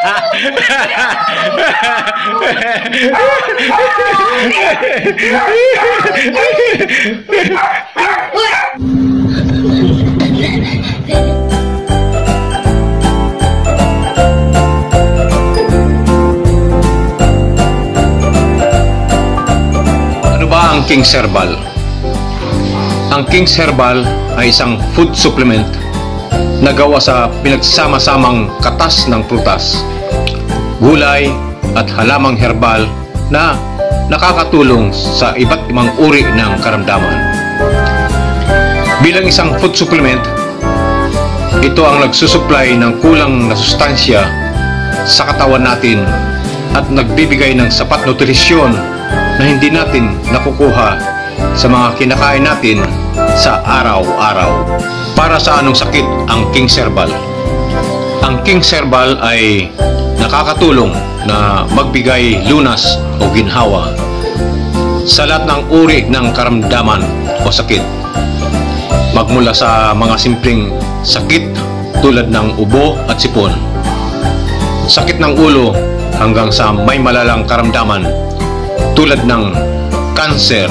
Ano ba ang King's Herbal? Ang King's Herbal ay isang food supplement na gawa sa pinagsama-samang katas ng prutas, gulay at halamang herbal na nakakatulong sa iba't ibang uri ng karamdaman. Bilang isang food supplement, ito ang nagsusupply ng kulang na sustansya sa katawan natin at nagbibigay ng sapat nutrisyon na hindi natin nakukuha sa mga kinakain natin sa araw-araw. Para sa anong sakit ang King's Herbal? Ang King's Herbal ay nakakatulong na magbigay lunas o ginhawa sa lahat ng uri ng karamdaman o sakit. Magmula sa mga simpleng sakit tulad ng ubo at sipon, sakit ng ulo hanggang sa may malalang karamdaman tulad ng cancer,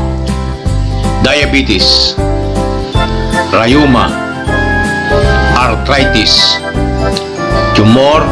diabetes, rheuma, arthritis, tumor,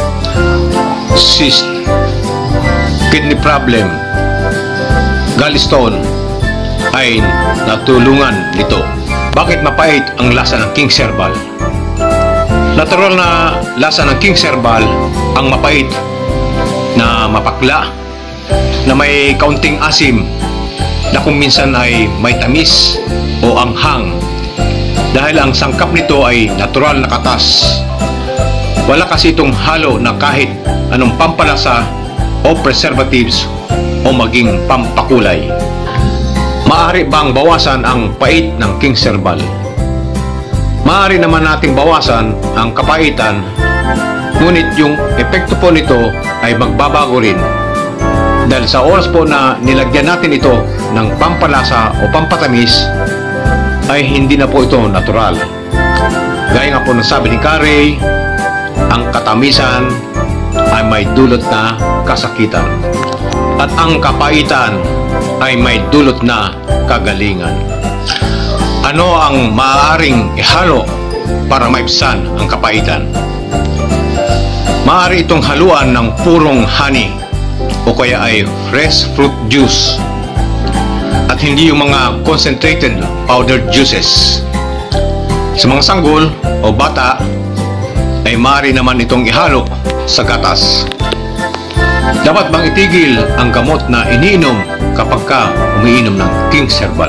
cyst, kidney problem, gallstone ay natulungan nito. Bakit mapait ang lasa ng King's Herbal? Natural na lasa ng King's Herbal ang mapait na mapakla, na may kaunting asim, na kung minsan ay may tamis o anghang dahil ang sangkap nito ay natural na katas. Wala kasi itong halo na kahit anong pampalasa o preservatives o maging pampakulay. Maaari bang bawasan ang pait ng King's Herbal? Maaari naman nating bawasan ang kapaitan, ngunit yung epekto po nito ay magbabago rin dahil sa oras po na nilagyan natin ito ng pampalasa o pampatamis ay hindi na po ito natural. Gaya nga po ng sabi ni Carey, ang katamisan ay may dulot na kasakitan at ang kapaitan ay may dulot na kagalingan. Ano ang maaaring ihalo para maibsan ang kapaitan? Maaari itong haluan ng purong honey o kaya ay fresh fruit juice at hindi yung mga concentrated powdered juices. Sa mga sanggol o bata ay maaari naman itong ihalo sa gatas. Dapat bang itigil ang gamot na iniinom kapag ka umiinom ng King's Herbal?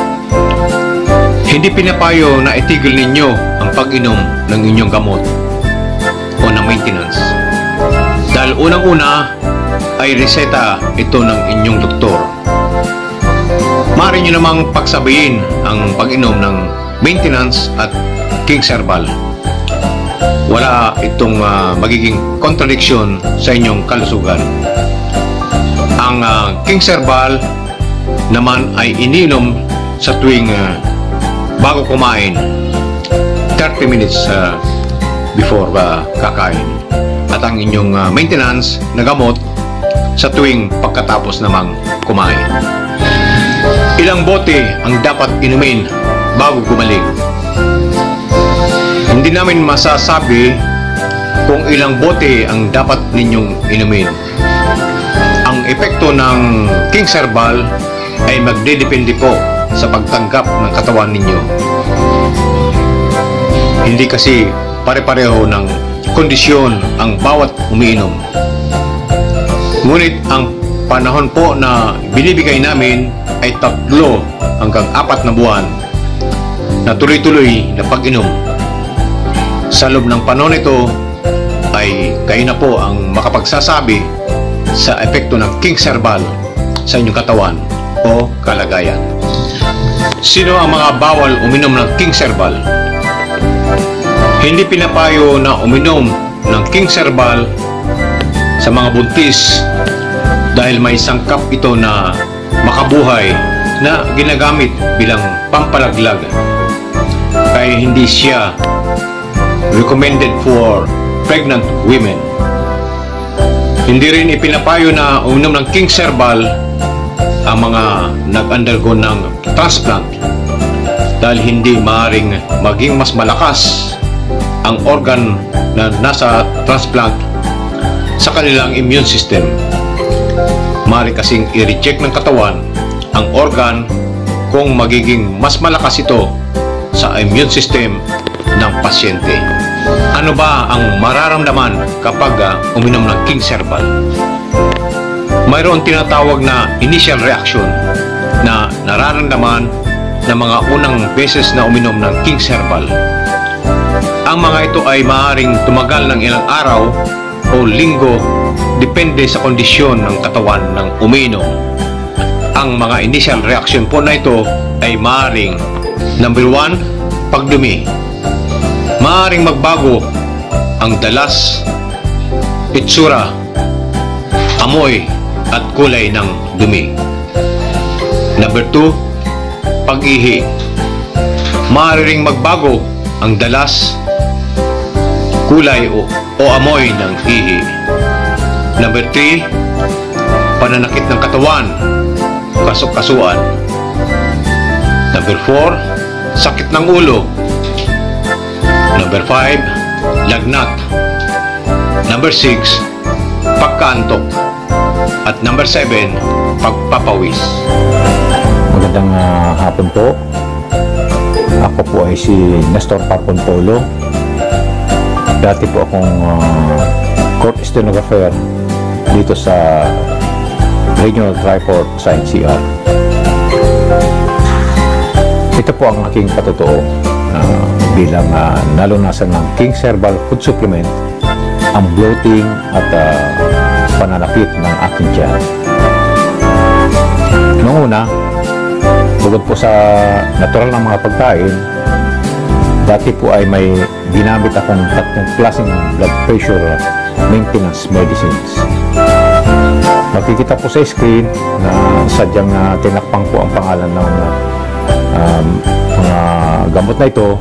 Hindi pinapayo na itigil ninyo ang pag-inom ng inyong gamot o ng maintenance dahil unang-una ay reseta ito ng inyong doktor. Maaari nyo namang pagsabayin ang pag-inom ng maintenance at King's Herbal. Wala itong magiging contradiction sa inyong kalusugan. Ang King's Herbal naman ay ininom sa tuwing bago kumain, 30 minutes before kakain, at ang inyong maintenance na gamot sa tuwing pagkatapos namang kumain. Ilang bote ang dapat inumin bago gumaling? Hindi namin masasabi kung ilang bote ang dapat ninyong inumin. Ang epekto ng King's Herbal ay magdedepende po sa pagtanggap ng katawan ninyo. Hindi kasi pare-pareho ng kondisyon ang bawat umiinom. Ngunit ang panahon po na binibigay namin ay 3 hanggang 4 na buwan na tuloy-tuloy na pag-inom. Sa loob ng panahon ito ay kayo na po ang makapagsasabi sa epekto ng King's Herbal sa inyong katawan o kalagayan. Sino ang mga bawal uminom ng King's Herbal? Hindi pinapayo na uminom ng King's Herbal sa mga buntis dahil may sangkap ito na makabuhay na ginagamit bilang pampalaglag. Kaya hindi siya recommended for pregnant women. Hindi rin ipinapayo na uminom ng King's Herbal ang mga nag-undergo ng transplant dahil hindi maaaring maging mas malakas ang organ na nasa transplant sa kanilang immune system. Maaaring kasing i-reject ng katawan ang organ kung magiging mas malakas ito sa immune system ng pasyente. Ano ba ang mararamdaman kapag uminom ng King's Herbal? Mayroon tinatawag na initial reaction na nararamdaman ng mga unang beses na uminom ng King's Herbal. Ang mga ito ay maaaring tumagal ng ilang araw o linggo depende sa kondisyon ng katawan ng umiinom. Ang mga initial reaction po na ito ay maaaring number 1, pagdumi. Maaaring magbago ang dalas, itsura, amoy at kulay ng dumi. Number 2, pag-ihi. Maaaring magbago ang dalas, kulay o amoy ng ihi. Number 3, pananakit ng katawan, kasuk-kasuan. Number 4, sakit ng ulo. Number 5, lagnat. Number 6, pagkaantok. At number 7, pagpapawis. Magandang hapon po. Ako po ay si Nestor Parpontolo. Dati po akong court stenographer dito sa Regional Triforce sa NCR. Ito po ang aking patotoo bilang nalunasan ng King's Herbal Food Supplement ang bloating at pananakit ng aking tiyan. Noong una, bukod po sa natural na mga pagkain, dati po ay may ginamit akong 3 klaseng blood pressure maintenance medicines. Makikita po sa screen na sadyang tinakpang po ang pangalan ng mga gamot na ito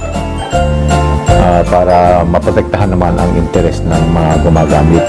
para maprotektahan naman ang interes ng mga gumagamit.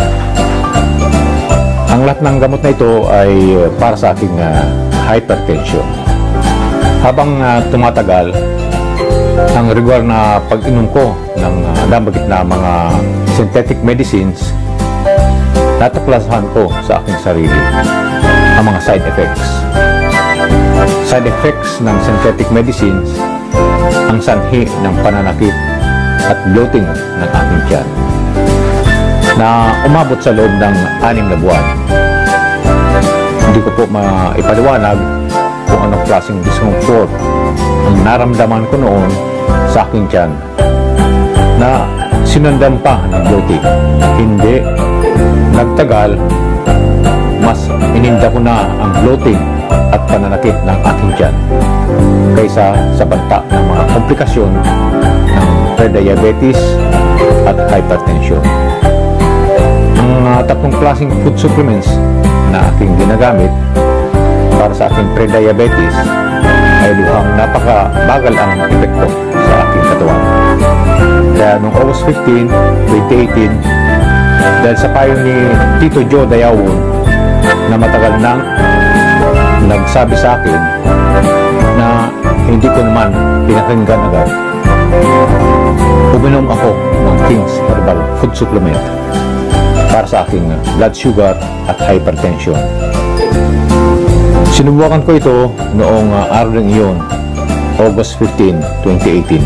Ang lahat ng gamot na ito ay para sa aking hypertension. Habang tumatagal, ang regular na pag-inom ko ng nabagit na mga synthetic medicines, natuklasan ko sa aking sarili ang mga side effects. Side effects ng synthetic medicines ang sanhi ng pananakit at bloating ng aking tiyan na umabot sa loob ng 6 na buwan. Hindi ko po maipaliwanag kung anong klaseng discomfort ang naramdaman ko noon sa aking tiyan na sinundan pa ng bloating. Hindi nagtagal, mas ininda ko na ang bloating at pananakit ng aking tiyan kaysa sa banta ng mga komplikasyon ng prediabetes at hypertension. Ang 3 klaseng food supplements na aking ginagamit para sa aking prediabetes ay luhang napakabagal ang epekto sa aking katawan. Kaya noong August 15, 2018, dahil sa payo ni Tito Joe Dayawon na matagal nang nagsabi sa akin na hindi ko naman pinakinggan agad, uminom ako ng King's Herbal Food Supplement para sa aking blood sugar at hypertension. Sinubukan ko ito noong araw ng iyon, August 15, 2018.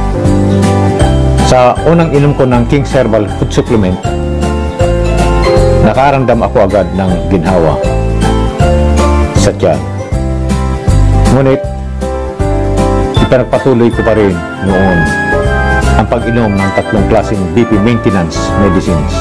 Sa unang inom ko ng King's Herbal Food Supplement, nakaramdam ako agad ng ginhawa sa tiyan. Ngunit, ipinagpatuloy ko pa rin noon ang pag-inom ng 3 klaseng BP maintenance medicines.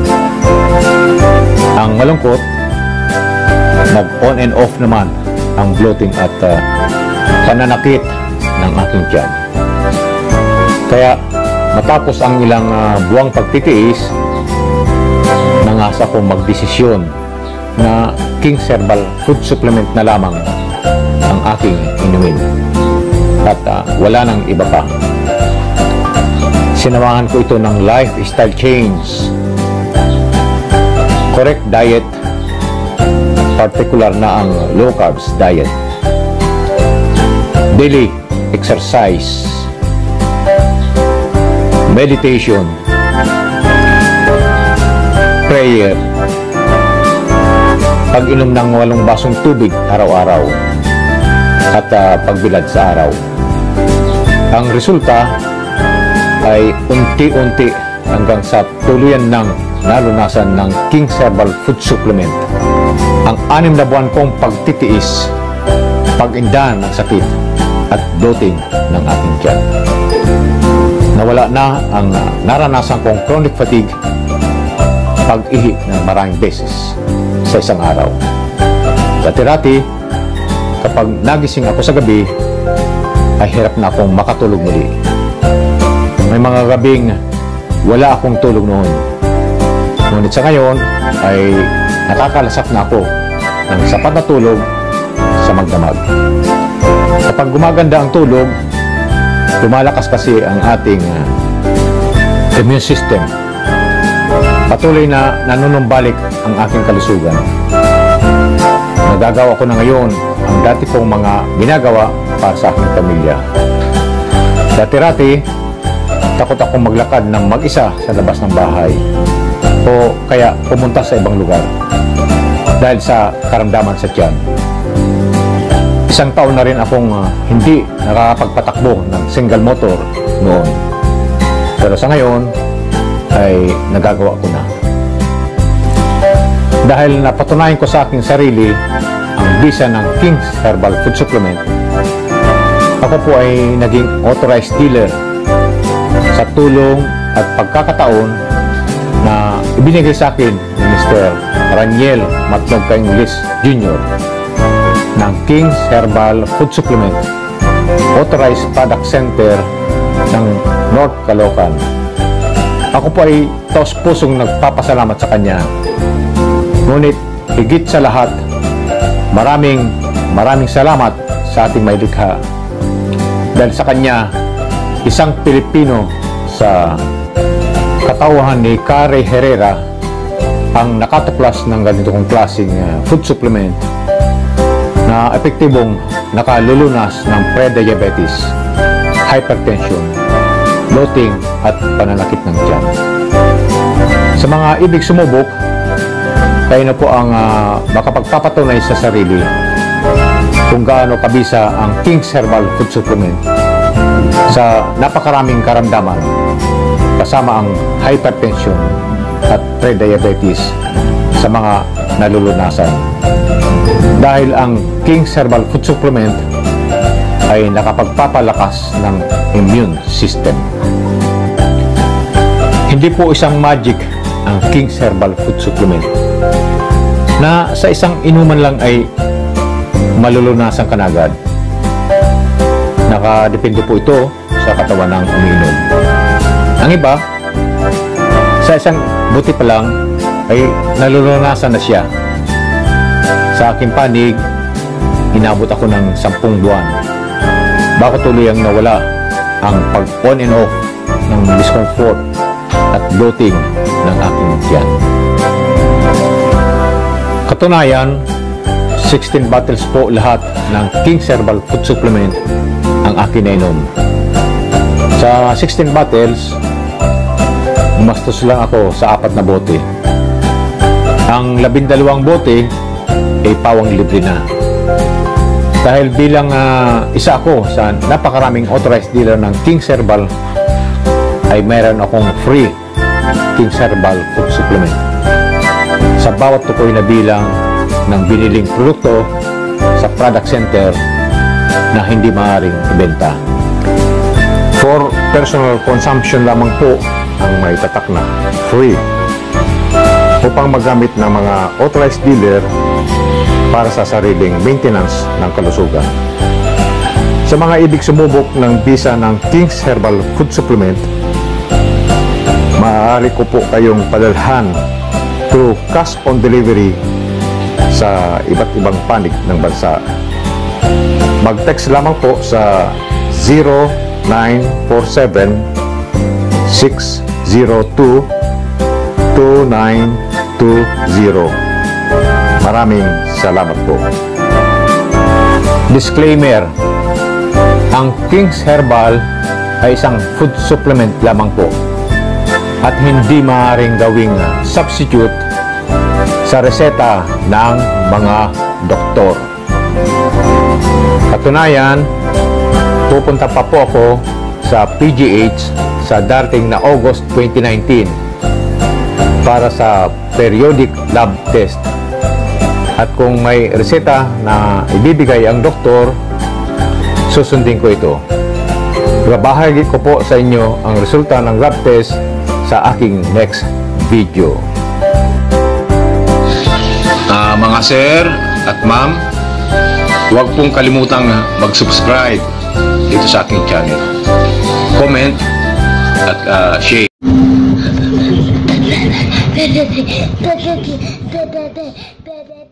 Ang malungkot, nag-on and off naman ang bloating at pananakit ng aking tiyan. Kaya matapos ang ilang buwang pagtitiis, nangasa kong magdesisyon na King's Herbal Food Supplement na lamang ang aking inumin at wala nang iba pa. Sinamahan ko ito ng lifestyle change correct diet, particular na ang low carbs diet, daily exercise, meditation, prayer, pag-inom ng 8 basong tubig araw-araw, at pagbilad sa araw. Ang resulta ay unti-unti hanggang sa tuluyan ng nalunasan ng King's Herbal Food Supplement ang 6 na buwan kong pagtitiis, pag-inda ng sakit at bloating ng aking tiyan. Nawala na ang naranasan kong chronic fatigue, pag-ihi ng maraming beses sa isang araw. Dati-dati, kapag nagising ako sa gabi, ay hirap na akong makatulog muli. May mga gabing wala akong tulog noon. Ngunit sa ngayon ay nakakalasap na ako ng sapat na tulog sa magdamag. Kapag gumaganda ang tulog, lumalakas kasi ang ating immune system. Patuloy na nanunumbalik ang aking kalusugan. Nagagawa ko na ngayon ang dati kong mga ginagawa para sa aking pamilya. Dati-rati, takot akong maglakad ng mag-isa sa labas ng bahay o kaya pumunta sa ibang lugar dahil sa karamdaman sa tiyan. 1 taon na rin akong hindi nakakapagpatakbo ng single motor noon. Pero sa ngayon ay nagagawa ko na. Dahil napatunayan ko sa aking sarili ang bisa ng King's Herbal Food Supplement, ako po ay naging authorized dealer sa tulong at pagkakataon na ibinigay sa akin ni Mr. Raniel Matnog Ingles Jr. ng King's Herbal Food Supplement Authorized Product Center ng North Caloocan. Ako po ay taos-pusong nagpapasalamat sa kanya. Ngunit higit sa lahat, maraming salamat sa ating mailikha. Dahil sa kanya, isang Pilipino sa katauhan ni Kare Herrera ang nakatuklas ng ganitong klaseng food supplement na epektibong nakalulunas ng pre-diabetes, hypertension, bloating at pananakit ng tiyan. Sa mga ibig sumubok, kayo na po ang makapagpapatunay sa sarili kung gaano kabisa ang King's Herbal Food Supplement sa napakaraming karamdaman kasama ang hypertension at pre-diabetes sa mga nalulunasan. Dahil ang King's Herbal Food Supplement ay nakapagpapalakas ng immune system. Hindi po isang magic ang King's Herbal Food Supplement na sa isang inuman lang ay malulunasan ka na agad. Nakadepende po ito sa katawan ng umiinom. Ang iba, sa isang buti pa lang ay nalulunasan na siya. Sa aking panig, inabot ako ng 10 buwan bago tuluyang nawala ang pag-on and off ng discomfort at bloating ng aking tiyan. Katunayan, 16 bottles po lahat ng King's Herbal Food Supplement ang akin nainom. Sa 16 bottles, umastos lang ako sa 4 na bote. Ang 12 bote ay pawang libre na. Dahil bilang isa ako sa napakaraming authorized dealer ng King's Herbal, ay mayroon akong free King's Herbal Food Supplement sa bawat tukoy na bilang ng biniling produkto sa product center na hindi maaaring ibenta. For personal consumption lamang po ang may tatak na free upang magamit ng mga authorized dealer para sa sariling maintenance ng kalusugan. Sa mga ibig sumubok ng bisa ng King's Herbal Food Supplement, maaari ko po kayong padalhan through cash on delivery sa iba't ibang panig ng bansa. Mag-text lamang po sa 0947 602 29 Maraming salamat po. Disclaimer: ang King's Herbal ay isang food supplement lamang po at hindi maaaring gawing substitute sa reseta ng mga doktor. Katunayan, pupunta pa po ako sa PGH sa darating na August 2019 para sa periodic lab test. At kung may reseta na ibibigay ang doktor, susundin ko ito. Babahagi ko po sa inyo ang resulta ng lab test sa aking next video. Mga sir at ma'am, huwag pong kalimutang mag-subscribe dito sa aking channel. Comment at share. Bebe.